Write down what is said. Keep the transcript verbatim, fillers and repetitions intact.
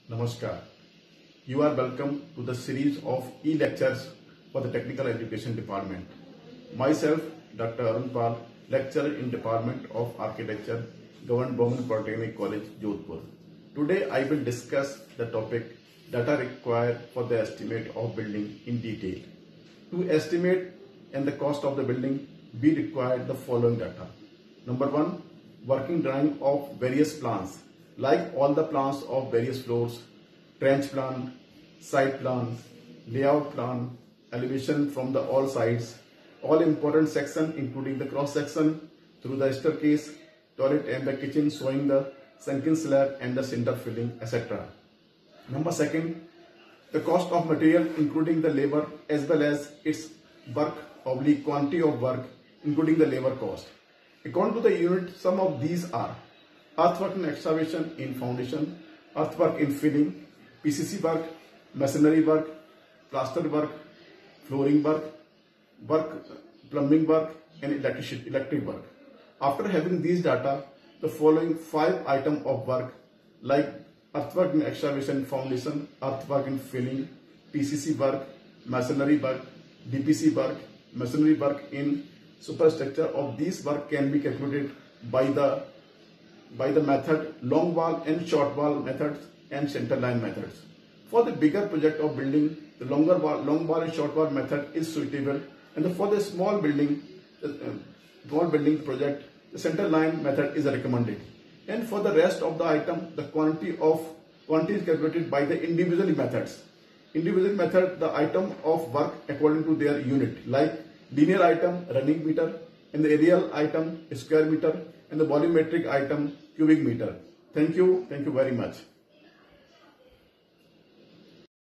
Namaskar. You are welcome to the series of e-lectures for the Technical Education Department. Myself, Doctor Arun Pal, lecturer in Department of Architecture, Government Women Polytechnic College, Jodhpur. Today I will discuss the topic data required for the estimate of building in detail. To estimate and the cost of the building, we require the following data. Number one, working drawing of various plans, like all the plans of various floors, trench plan, site plan, layout plan, elevation from the all sides, all important section including the cross section through the staircase, toilet and the kitchen showing the sunken slab and the cinder filling, et cetera. Number second, the cost of material including the labor as well as its work oblique quantity of work including the labor cost. According to the unit, some of these are earthwork and excavation in foundation, earthwork in filling, P C C work, masonry work, plaster work, flooring work, work, plumbing work and electric, electric work. After having these data, the following five items of work like earthwork in excavation foundation, earthwork in filling, P C C work, masonry work, D P C work, masonry work in superstructure of these work can be calculated by the by the method long wall and short wall methods and center line methods. For the bigger project of building, the longer wall, long wall and short wall method is suitable, and the, for the small building, the, uh, small building project, the center line method is recommended. And for the rest of the item, the quantity of quantity is calculated by the individual methods. Individual method, the item of work according to their unit, like linear item, running meter, and the aerial item, square meter, and the volumetric item, cubic meter. Thank you. Thank you very much.